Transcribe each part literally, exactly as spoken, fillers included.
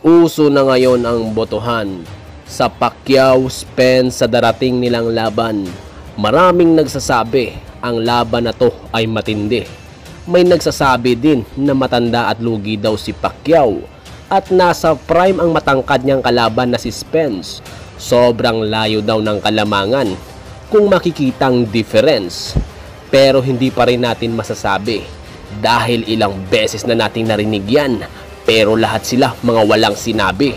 Uso na ngayon ang botohan sa Pacquiao-Spence sa darating nilang laban. Maraming nagsasabi ang laban na to ay matindi. May nagsasabi din na matanda at lugi daw si Pacquiao at nasa prime ang matangkad niyang kalaban na si Spence. Sobrang layo daw ng kalamangan kung makikitang difference. Pero hindi pa rin natin masasabi dahil ilang beses na nating narinig yan. Pero lahat sila mga walang sinabi.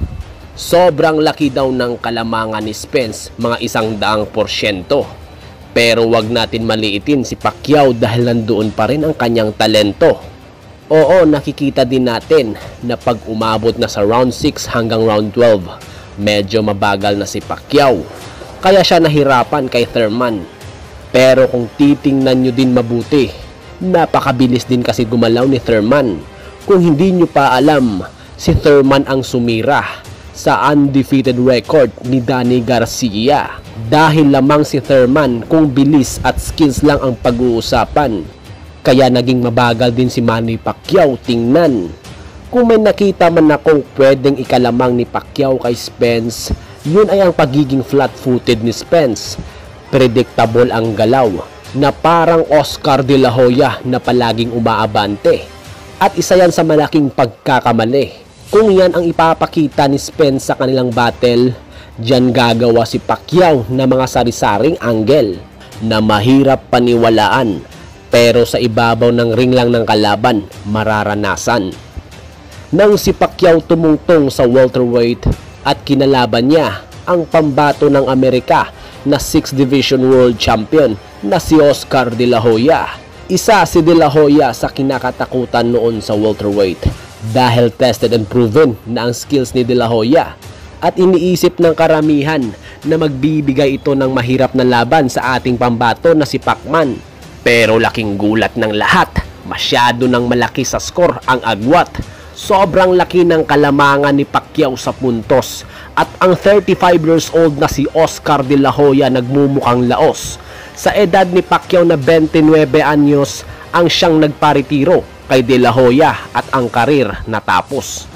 Sobrang laki daw ng kalamangan ni Spence, mga isang daang porsyento. Pero wag natin maliitin si Pacquiao dahil nandoon pa rin ang kanyang talento. Oo, nakikita din natin na pag umabot na sa round six hanggang round twelve, medyo mabagal na si Pacquiao. Kaya siya nahirapan kay Thurman. Pero kung titingnan nyo din mabuti, napakabilis din kasi gumalaw ni Thurman. Kung hindi nyo pa alam, si Thurman ang sumira sa undefeated record ni Danny Garcia. Dahil lamang si Thurman kung bilis at skills lang ang pag-uusapan. Kaya naging mabagal din si Manny Pacquiao tingnan. Kung may nakita man akong pwedeng ikalamang ni Pacquiao kay Spence, yun ay ang pagiging flat-footed ni Spence. Predictable ang galaw na parang Oscar Dela Hoya na palaging umaabante. At isa yan sa malaking pagkakamali. Kung yan ang ipapakita ni Spence sa kanilang battle, diyan gagawa si Pacquiao na mga sari-saring angle na mahirap paniwalaan. Pero sa ibabaw ng ring lang ng kalaban, mararanasan. Nang si Pacquiao tumungtong sa welterweight at kinalaban niya ang pambato ng Amerika na sixth Division World Champion na si Oscar De La Hoya. Isa si De La Hoya sa kinakatakutan noon sa welterweight dahil tested and proven na ang skills ni De La Hoya at iniisip ng karamihan na magbibigay ito ng mahirap na laban sa ating pambato na si Pacman. Pero laking gulat ng lahat, masyado nang malaki sa score ang agwat. Sobrang laki ng kalamangan ni Pacquiao sa puntos at ang thirty-five years old na si Oscar De La Hoya nagmumukhang laos. Sa edad ni Pacquiao na twenty-nine anyos ang siyang nagparitiro kay De La Hoya at ang karir natapos.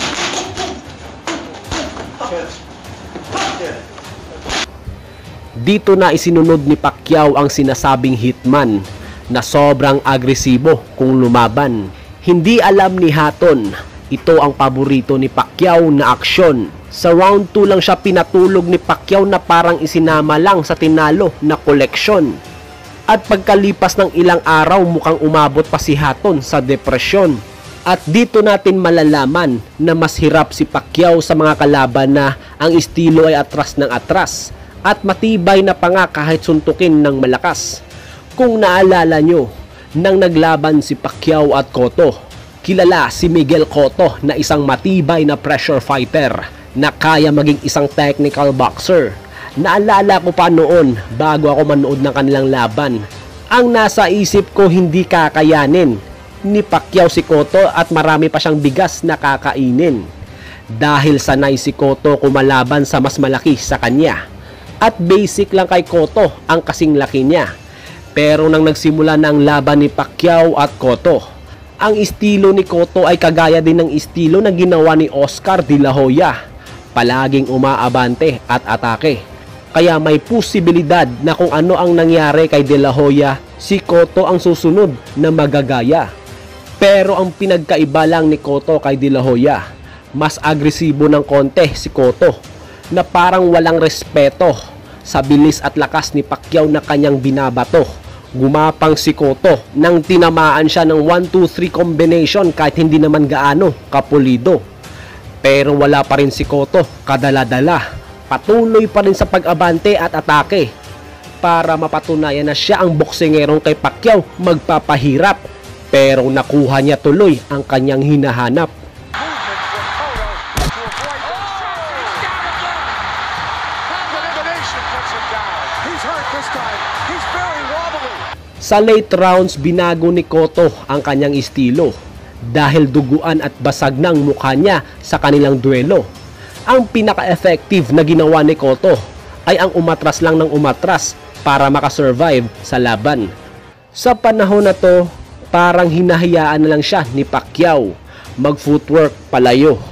Dito na isinunod ni Pacquiao ang sinasabing hitman na sobrang agresibo kung lumaban. Hindi alam ni Hatton, ito ang paborito ni Pacquiao na aksyon. Sa round two lang siya pinatulog ni Pacquiao na parang isinama lang sa tinalo na koleksyon. At pagkalipas ng ilang araw mukhang umabot pa si Hatton sa depresyon. At dito natin malalaman na mas hirap si Pacquiao sa mga kalaban na ang estilo ay atras ng atras at matibay na pa nga kahit suntukin ng malakas. Kung naalala nyo, nang naglaban si Pacquiao at Cotto, kilala si Miguel Cotto na isang matibay na pressure fighter na kaya maging isang technical boxer. Naalala ko pa noon bago ako manood ng kanilang laban. Ang nasa isip ko hindi kakayanin ni Pacquiao si Cotto at marami pa siyang bigas na kakainin. Dahil sanay si Cotto kumalaban sa mas malaki sa kanya. At basic lang kay Cotto ang kasing laki niya. Pero nang nagsimula na ang laban ni Pacquiao at Cotto, ang estilo ni Cotto ay kagaya din ng estilo na ginawa ni Oscar De La Hoya. Palaging umaabante at atake. Kaya may posibilidad na kung ano ang nangyari kay De La Hoya, si Cotto ang susunod na magagaya. Pero ang pinagkaiba lang ni Cotto kay De La Hoya, mas agresibo ng konti si Cotto na parang walang respeto sa bilis at lakas ni Pacquiao na kanyang binabato. Gumapang si Cotto nang tinamaan siya ng one two three combination kahit hindi naman gaano kapulido. Pero wala pa rin si Cotto, kadala-dala. Patuloy pa rin sa pag-abante at atake para mapatunayan na siya ang boksingerong kay Pacquiao magpapahirap. Pero nakuha niya tuloy ang kanyang hinahanap. Sa late rounds, binago ni Cotto ang kanyang estilo dahil duguan at basag ng mukha niya sa kanilang duelo. Ang pinaka-effective na ginawa ni Cotto ay ang umatras lang ng umatras para makasurvive sa laban. Sa panahon na to, parang hinahayaan na lang siya ni Pacquiao mag-footwork palayo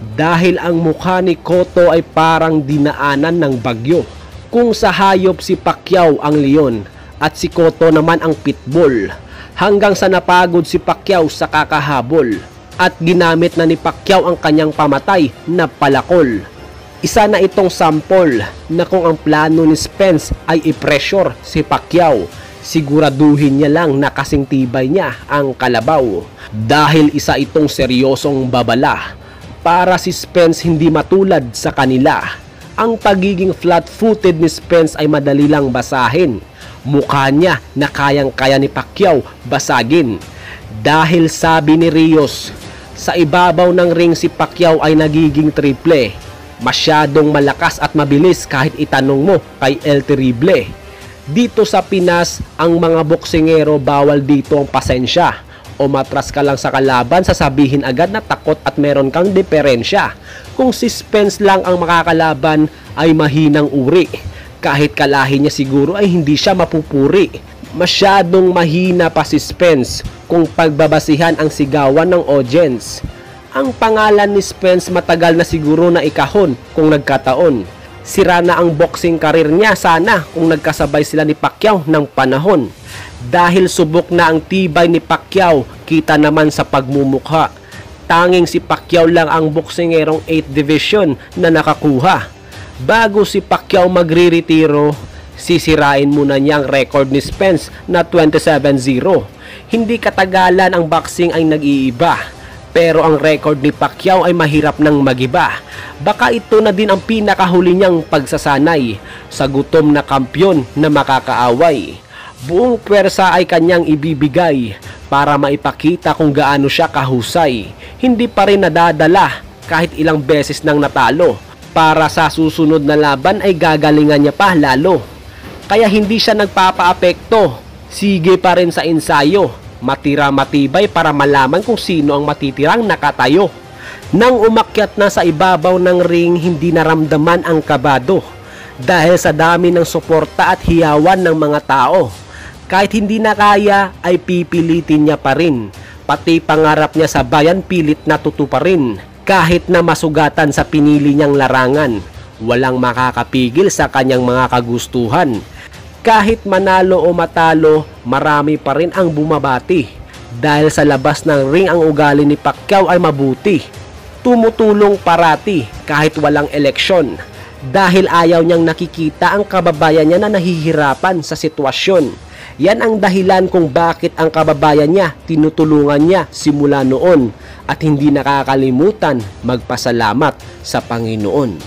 Dahil ang mukha ni Cotto ay parang dinaanan ng bagyo. Kung sa hayop si Pacquiao ang leon at si Cotto naman ang pitbull. Hanggang sa napagod si Pacquiao sa kakahabol at ginamit na ni Pacquiao ang kanyang pamatay na palakol. Isa na itong sample na kung ang plano ni Spence ay i-pressure si Pacquiao, siguraduhin niya lang na kasing tibay niya ang kalabaw. Dahil isa itong seryosong babala para si Spence hindi matulad sa kanila. Ang pagiging flat-footed ni Spence ay madali lang basahin. Mukha niya na kayang-kaya ni Pacquiao basagin. Dahil sabi ni Rios, sa ibabaw ng ring si Pacquiao ay nagiging triple. Masyadong malakas at mabilis kahit itanong mo kay El Terrible. Dito sa Pinas, ang mga boksingero bawal dito ang pasensya. O matras ka lang sa kalaban, sasabihin agad na takot at meron kang diferensya. Kung si Spence lang ang makakalaban ay mahinang uri. Kahit kalahi niya siguro ay hindi siya mapupuri. Masyadong mahina pa si Spence kung pagbabasihan ang sigawan ng audience. Ang pangalan ni Spence matagal na siguro na ikahon kung nagkataon. Sira na ang boxing career niya sana kung nagkasabay sila ni Pacquiao ng panahon. Dahil subok na ang tibay ni Pacquiao, kita naman sa pagmumukha. Tanging si Pacquiao lang ang boksingerong eighth division na nakakuha. Bago si Pacquiao magre-retiro, sisirain muna niya ang record ni Spence na twenty-seven zero. Hindi katagalan ang boxing ay nag-iiba. Pero ang record ni Pacquiao ay mahirap nang magiba. Baka ito na din ang pinakahuli niyang pagsasanay sa gutom na kampyon na makakaaway. Buong pwersa ay kanyang ibibigay para maipakita kung gaano siya kahusay. Hindi pa rin nadadala kahit ilang beses nang natalo. Para sa susunod na laban ay gagalingan niya pa lalo. Kaya hindi siya nagpapaapekto. Sige pa rin sa ensayo. Matira matibay para malaman kung sino ang matitirang nakatayo. Nang umakyat na sa ibabaw ng ring, hindi naramdaman ang kabado dahil sa dami ng suporta at hiyawan ng mga tao. Kahit hindi na kaya ay pipilitin niya pa rin. Pati pangarap niya sa bayan pilit na tutuparin. Kahit na masugatan sa pinili niyang larangan, walang makakapigil sa kanyang mga kagustuhan. Kahit manalo o matalo, marami pa rin ang bumabati. Dahil sa labas ng ring ang ugali ni Pacquiao ay mabuti. Tumutulong parati kahit walang eleksyon. Dahil ayaw niyang nakikita ang kababayan niya na nahihirapan sa sitwasyon. Yan ang dahilan kung bakit ang kababayan niya tinutulungan niya simula noon. At hindi nakakalimutan magpasalamat sa Panginoon.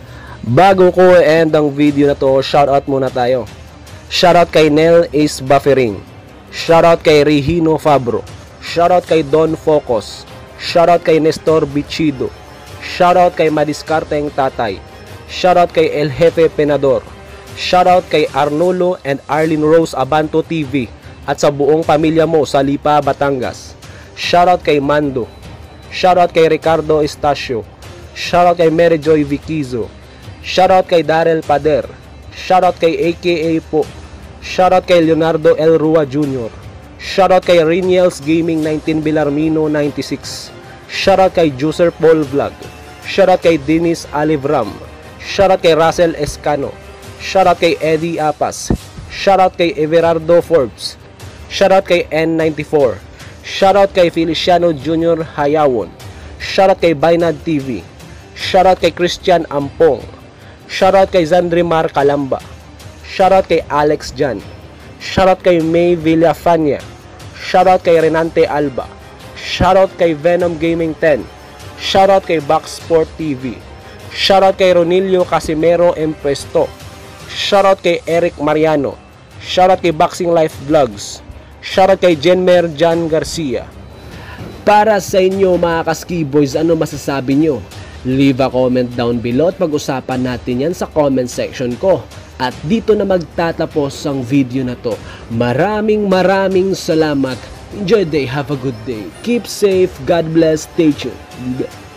Bago ko i-end ang video na to, shoutout muna tayo. Shoutout kay Nel Ace Buffering. Shoutout kay Regino Fabro. Shoutout kay Don Focus. Shoutout kay Nestor Bichido. Shoutout kay Madiskarteng Tatay. Shoutout kay El Jefe Penador. Shoutout kay Arnolo and Arlene Rose Abanto T V at sa buong pamilya mo sa Lipa, Batangas. Shoutout kay Mando. Shoutout kay Ricardo Estacio. Shoutout kay Mary Joy Viquizo. Shoutout kay Darrell Pader. Shoutout kay A K A Po. Shoutout kay Leonardo L. Rua Junior Shoutout kay Riniels Gaming nineteen Bilarmino ninety-six. Shoutout kay Juicer Paul Vlog. Shoutout kay Dennis Alivram. Shoutout kay Russell Escano. Shoutout kay Eddie Apas. Shoutout kay Everardo Forbes. Shoutout kay N ninety-four. Shoutout kay Feliciano Junior Hayawon. Shoutout kay Bainad T V. Shoutout kay Christian Ampong. Shoutout kay Zandrimar Calamba. Shoutout kay Alex Jan. Shoutout kay May Villafania. Shoutout kay Renante Alba. Shoutout kay Venom Gaming ten. Shoutout kay Box Sport T V. Shoutout kay Ronilio Casimero Empresto. Shoutout kay Eric Mariano. Shoutout kay Boxing Life Vlogs. Shoutout kay Jenmer Jan Garcia. Para sa inyo mga ka-ski boys, ano masasabi nyo? Leave a comment down below at pag-usapan natin yan sa comment section ko. At dito na magtatapos ang video na to. Maraming maraming salamat. Enjoy the day. Have a good day. Keep safe. God bless. Stay tuned.